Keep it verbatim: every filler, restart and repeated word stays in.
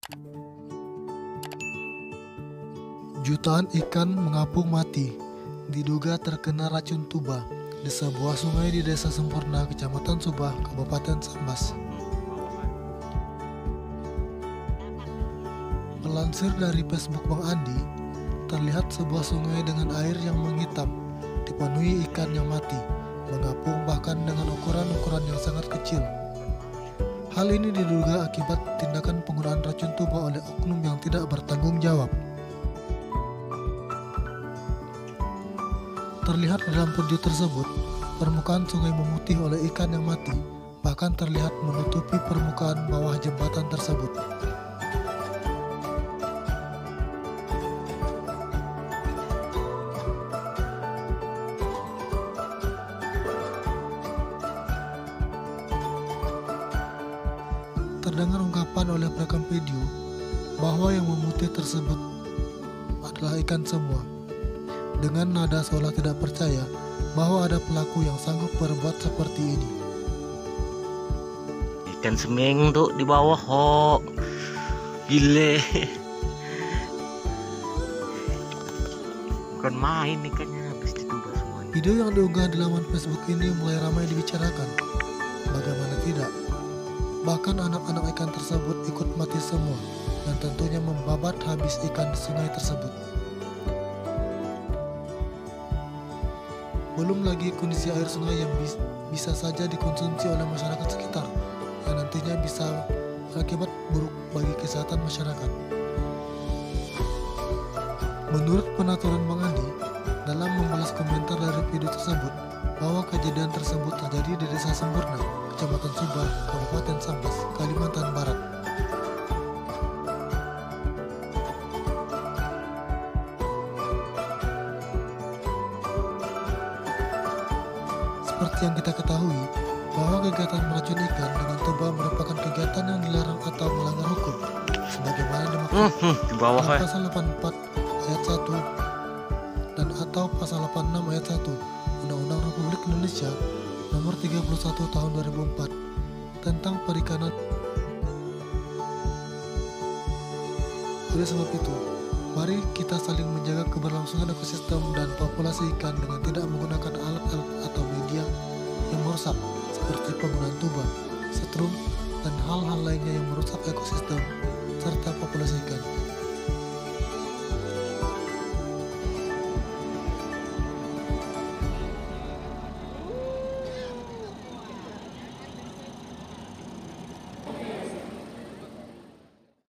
Jutaan ikan mengapung mati, diduga terkena racun tuba di sebuah sungai di Desa Sempurna, Kecamatan Subah, Kabupaten Sambas. Melansir dari Facebook Bang Andi, terlihat sebuah sungai dengan air yang menghitam, dipenuhi ikan yang mati, mengapung bahkan dengan ukuran-ukuran yang sangat kecil. Hal ini diduga akibat tindakan penggunaan racun tuba oleh oknum yang tidak bertanggung jawab. Terlihat dalam video tersebut, permukaan sungai memutih oleh ikan yang mati, bahkan terlihat menutupi permukaan bawah jembatan tersebut. Terdengar ungkapan oleh perekam video bahwa yang memutih tersebut adalah ikan semua, dengan nada seolah tidak percaya bahwa ada pelaku yang sanggup berbuat seperti ini. Ikan semeng tuh di bawah, ho, gile, bukan main ikannya, habis dituba semuanya. Video yang diunggah di laman Facebook ini mulai ramai dibicarakan. Bagaimana tidak? Bahkan anak-anak ikan tersebut ikut mati semua, dan tentunya membabat habis ikan di sungai tersebut. Belum lagi kondisi air sungai yang bis, bisa saja dikonsumsi oleh masyarakat sekitar, yang nantinya bisa berakibat buruk bagi kesehatan masyarakat. Menurut penaturan Bang Andi, dalam membalas komentar dari video tersebut, bahwa kejadian tersebut terjadi di Desa Sempurna, Kecamatan Subah, Kabupaten Sambas, Kalimantan Barat. Seperti yang kita ketahui, bahwa kegiatan meracun ikan dengan tuba merupakan kegiatan yang dilarang atau melanggar hukum, sebagaimana dimaksud Hmm, hmm, di bawah dalam ya. pasal delapan puluh empat ayat satu dan atau pasal delapan puluh enam ayat satu Undang-Undang Republik Indonesia Nomor tiga puluh satu Tahun dua ribu empat tentang perikanan. Oleh sebab itu, mari kita saling menjaga keberlangsungan ekosistem dan populasi ikan dengan tidak menggunakan alat-alat atau media yang merusak seperti penggunaan tuba.